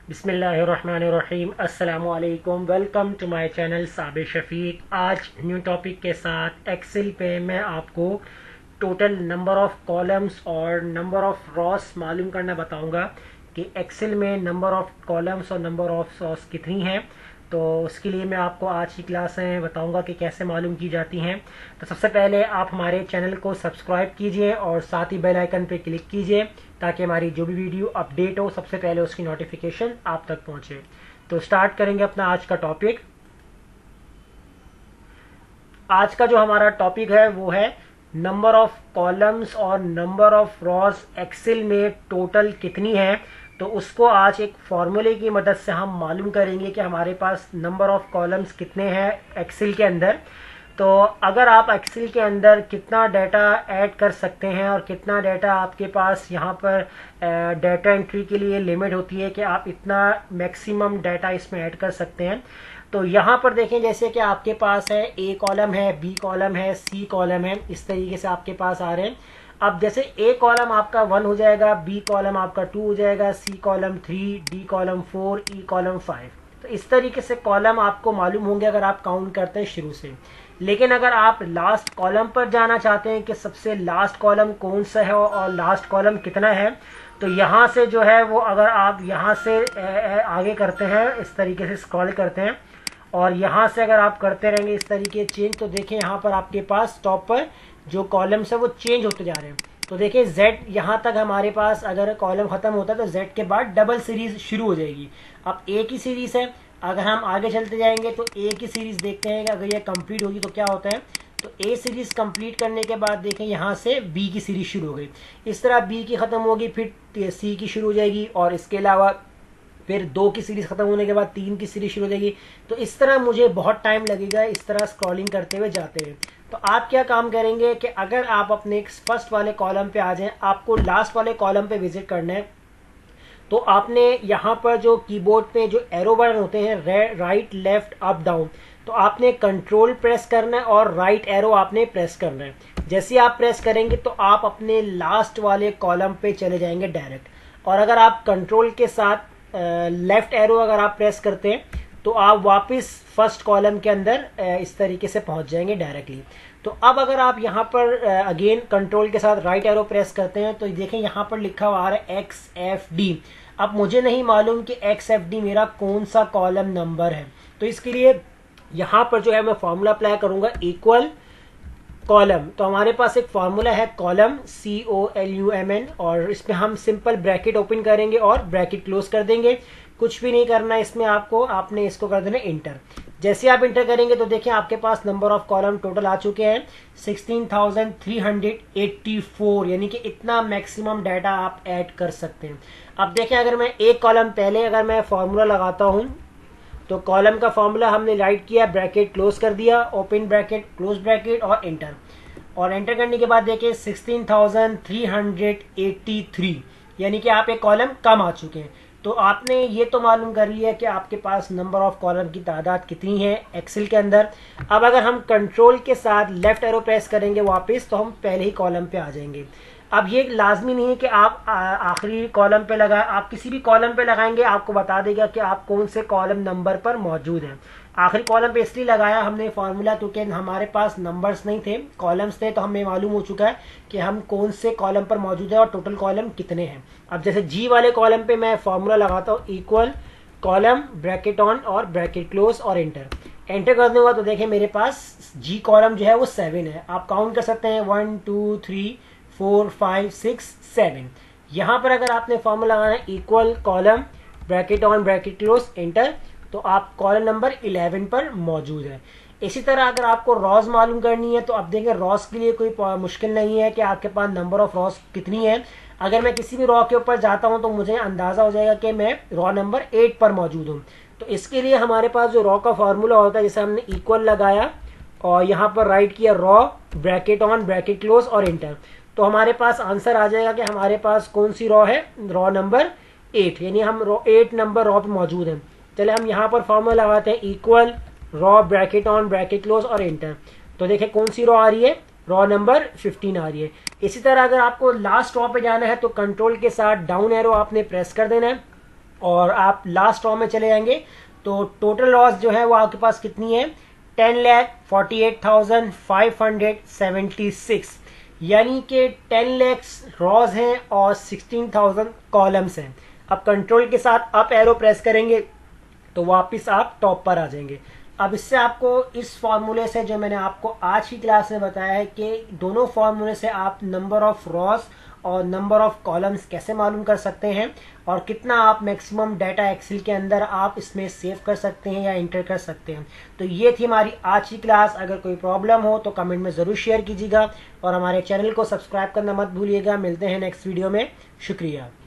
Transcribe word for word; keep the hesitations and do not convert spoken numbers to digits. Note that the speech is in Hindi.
बिस्मिल्लाहिर्रहमानिर्रहीम अस्सलामुअलैकुम। Welcome to my channel Sabir Shafiq. आज न्यू टॉपिक के साथ एक्सेल पे मैं आपको टोटल नंबर ऑफ कॉलम्स और नंबर ऑफ रॉस मालूम करना बताऊंगा कि एक्सेल में नंबर ऑफ कॉलम्स और नंबर ऑफ रॉस कितनी हैं। तो उसके लिए मैं आपको आज की क्लास में बताऊंगा कि कैसे मालूम की जाती हैं। तो सबसे पहले आप हमारे चैनल को सब्सक्राइब कीजिए और साथ ही बेल आइकन पर क्लिक कीजिए ताकि हमारी जो भी वीडियो अपडेट हो सबसे पहले उसकी नोटिफिकेशन आप तक पहुंचे। तो स्टार्ट करेंगे अपना आज का टॉपिक। आज का जो हमारा टॉपिक है वो है नंबर ऑफ कॉलम्स और नंबर ऑफ रॉस एक्सेल में टोटल कितनी है। तो उसको आज एक फॉर्मूले की मदद से हम मालूम करेंगे कि हमारे पास नंबर ऑफ कॉलम्स कितने हैं एक्सेल के अंदर। तो अगर आप एक्सेल के अंदर कितना डाटा ऐड कर सकते हैं और कितना डाटा आपके पास यहाँ पर डाटा एंट्री के लिए लिमिट होती है कि आप इतना मैक्सिमम डाटा इसमें ऐड कर सकते हैं। तो यहाँ पर देखें जैसे कि आपके पास है ए कॉलम है, बी कॉलम है, सी कॉलम है, इस तरीके से आपके पास आ रहे हैं। अब जैसे ए कॉलम आपका वन हो जाएगा, बी कॉलम आपका टू हो जाएगा, C column three, D column four, E column five. तो इस तरीके से कॉलम आपको मालूम होंगे अगर आप काउंट करते हैं शुरू से। लेकिन अगर आप लास्ट कॉलम पर जाना चाहते हैं कि सबसे लास्ट कॉलम कौन सा है और लास्ट कॉलम कितना है, तो यहाँ से जो है वो अगर आप यहाँ से आगे करते हैं, इस तरीके से स्क्रॉल करते हैं और यहाँ से अगर आप करते रहेंगे इस तरीके चेंज, तो देखें यहाँ पर आपके पास टॉप पर जो कॉलम्स है वो चेंज होते जा रहे हैं। तो देखिए जेड यहाँ तक हमारे पास अगर कॉलम खत्म होता है तो जेड के बाद डबल सीरीज शुरू हो जाएगी। अब ए की सीरीज है, अगर हम आगे चलते जाएंगे तो ए की सीरीज देखते हैं कि अगर ये कंप्लीट होगी तो क्या होता है। तो ए सीरीज कंप्लीट करने के बाद देखें यहाँ से बी की सीरीज शुरू हो गई। इस तरह बी की खत्म होगी, फिर सी की शुरू हो जाएगी और इसके अलावा फिर दो की सीरीज खत्म होने के बाद तीन की सीरीज शुरू हो जाएगी। तो इस तरह मुझे बहुत टाइम लगेगा इस तरह स्क्रॉलिंग करते हुए जाते हुए। तो आप क्या काम करेंगे कि अगर आप अपने फर्स्ट वाले कॉलम पे आ जाएं, आपको लास्ट वाले कॉलम पे विजिट करना है, तो आपने यहाँ पर जो कीबोर्ड पे जो एरो बटन होते हैं राइट लेफ्ट अप डाउन, तो आपने कंट्रोल प्रेस करना है और राइट एरो आपने प्रेस करना है। जैसे आप प्रेस करेंगे तो आप अपने लास्ट वाले कॉलम पे चले जाएंगे डायरेक्ट। और अगर आप कंट्रोल के साथ लेफ्ट एरो अगर आप प्रेस करते हैं तो आप वापस फर्स्ट कॉलम के अंदर इस तरीके से पहुंच जाएंगे डायरेक्टली। तो अब अगर आप यहाँ पर अगेन कंट्रोल के साथ राइट एरो प्रेस करते हैं तो देखें यहाँ पर लिखा हुआ आ रहा है एक्स एफ डी। अब मुझे नहीं मालूम कि एक्स एफ डी मेरा कौन सा कॉलम नंबर है, तो इसके लिए यहाँ पर जो है मैं फॉर्मूला अप्लाई करूंगा इक्वल कॉलम। तो हमारे पास एक फॉर्मूला है column C O L U M N और इसमें हम सिंपल ब्रैकेट ओपन करेंगे और ब्रैकेट क्लोज कर देंगे। कुछ भी नहीं करना इसमें आपको, आपने इसको कर देना इंटर। जैसे आप इंटर करेंगे तो देखिए आपके पास नंबर ऑफ कॉलम टोटल आ चुके हैं sixteen thousand three hundred eighty four, यानी कि इतना मैक्सिमम डाटा आप ऐड कर सकते हैं। अब देखें अगर मैं एक कॉलम पहले अगर मैं फॉर्मूला लगाता हूं तो कॉलम का फॉर्मूला हमने राइट किया, ब्रैकेट क्लोज कर दिया, ओपन ब्रैकेट क्लोज ब्रैकेट और एंटर। और एंटर करने के बाद देखिए sixteen thousand three hundred eighty three, यानी कि आप एक कॉलम कम आ चुके हैं। तो आपने ये तो मालूम कर लिया कि आपके पास नंबर ऑफ कॉलम की तादाद कितनी है एक्सेल के अंदर। अब अगर हम कंट्रोल के साथ लेफ्ट एरो प्रेस करेंगे वापस तो हम पहले ही कॉलम पे आ जाएंगे। अब ये लाजमी नहीं है कि आप आखिरी कॉलम पे लगाए, आप किसी भी कॉलम पे लगाएंगे आपको बता देगा कि आप कौन से कॉलम नंबर पर मौजूद हैं। आखिरी कॉलम पे इसलिए लगाया हमने फार्मूला क्योंकि हमारे पास नंबर्स नहीं थे, कॉलम्स थे, तो हमें मालूम हो चुका है कि हम कौन से कॉलम पर मौजूद है और टोटल कॉलम कितने हैं। अब जैसे जी वाले कॉलम पे मैं फार्मूला लगाता हूँ इक्वल कॉलम ब्रैकेट ऑन और ब्रैकेट क्लोज और एंटर। एंटर कर दूंगा तो देखें मेरे पास जी कॉलम जो है वो सेवन है। आप काउंट कर सकते हैं one two three four five six seven. यहाँ पर अगर आपने फॉर्मूला लगाना है equal column bracket on bracket close enter, तो आप कॉलम नंबर इलेवन पर मौजूद है। इसी तरह अगर आपको रॉस मालूम करनी है तो आप देखें रॉस के लिए कोई मुश्किल नहीं है कि आपके पास नंबर ऑफ रॉस कितनी है। अगर मैं किसी भी रॉ के ऊपर जाता हूं तो मुझे अंदाजा हो जाएगा कि मैं रॉ नंबर एट पर मौजूद हूं। तो इसके लिए हमारे पास जो रॉ का फॉर्मूला होता है, जैसे हमने इक्वल लगाया और यहाँ पर राइट किया row bracket on bracket close और एंटर, तो हमारे पास आंसर आ जाएगा कि हमारे पास कौन सी रॉ है, रॉ नंबर एट, यानी हम रॉ एट नंबर रॉ पे मौजूद हैं। चले हम यहाँ पर फॉर्मूला लगाते हैं equal row bracket on bracket close और एंटर, तो देखें कौन सी रॉ आ रही है, रॉ नंबर फिफ्टीन आ रही है। इसी तरह अगर आपको लास्ट रॉ पे जाना है तो कंट्रोल के साथ डाउन एरो आपने प्रेस कर देना है और आप लास्ट रॉ में चले जाएंगे तो टोटल रॉस जो है वो आपके पास कितनी है, ten lakh forty eight thousand five hundred seventy six, यानी कि टेन लैक्स रॉज हैं और सिक्सटीन थाउजेंड कॉलम्स हैं। अब कंट्रोल के साथ अप एरो प्रेस करेंगे तो वापस आप टॉप पर आ जाएंगे। अब इससे आपको इस फॉर्मूले से जो मैंने आपको आज की क्लास में बताया है कि दोनों फॉर्मूले से आप नंबर ऑफ रॉज और नंबर ऑफ कॉलम्स कैसे मालूम कर सकते हैं और कितना आप मैक्सिमम डाटा एक्सेल के अंदर आप इसमें सेव कर सकते हैं या इंटर कर सकते हैं। तो ये थी हमारी आज की क्लास। अगर कोई प्रॉब्लम हो तो कमेंट में ज़रूर शेयर कीजिएगा और हमारे चैनल को सब्सक्राइब करना मत भूलिएगा। मिलते हैं नेक्स्ट वीडियो में। शुक्रिया।